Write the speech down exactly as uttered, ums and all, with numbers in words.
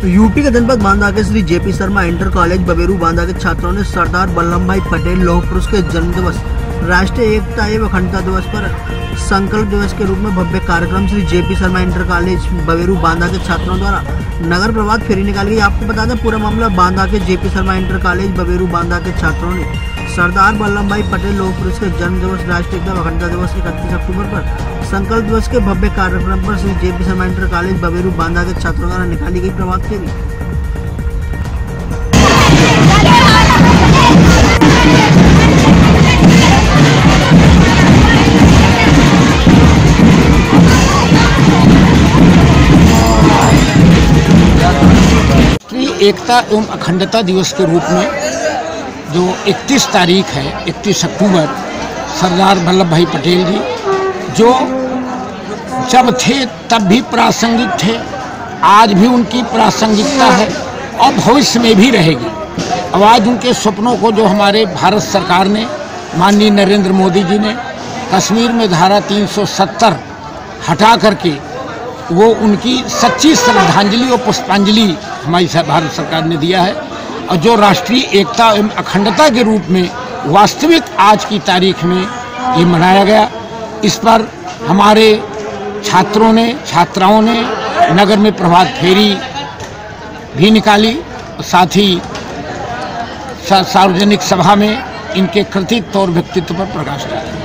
UP के जनपद बांदा के Shri JP Sharma inter college Baberu Banda के छात्रों ने सरदार वल्लभ भाई पटेल लौह पुरुष के जन्म दिवस, राष्ट्रीय एकता एवं अखंडता दिवस पर संकल्प दिवस के रूप में भव्य कार्यक्रम Shri JP Sharma inter college Baberu Banda के छात्रों द्वारा नगर प्रभात फेरी निकाली गई। आपको बता दें, पूरा मामला बांदा के JP Sharma inter college Baberu Banda के छात्रों ने सरदार वल्लभ भाई पटेल लौह पुरुष के जन्म दिवस, राष्ट्रीय एकता अखंडता दिवस इकतीस अक्टूबर पर संकल्प दिवस के भव्य कार्यक्रम पर Shri JP Sharma inter college Baberu Banda के छात्रों द्वारा निकाली गई प्रभात फेरी। एकता एवं अखंडता दिवस के रूप में जो इकतीस तारीख है, इकतीस अक्टूबर, सरदार वल्लभ भाई पटेल जी जो जब थे तब भी प्रासंगिक थे, आज भी उनकी प्रासंगिकता है और भविष्य में भी रहेगी। अब आज उनके सपनों को जो हमारे भारत सरकार ने, माननीय नरेंद्र मोदी जी ने कश्मीर में धारा तीन सौ सत्तर हटा करके वो उनकी सच्ची श्रद्धांजलि और पुष्पांजलि हमारी भारत सरकार ने दिया है, और जो राष्ट्रीय एकता एवं अखंडता के रूप में वास्तविक आज की तारीख में ये मनाया गया। इस पर हमारे छात्रों ने, छात्राओं ने नगर में प्रभात फेरी भी निकाली, साथ ही सार्वजनिक सभा में इनके कृतित्व और व्यक्तित्व पर प्रकाश डाला।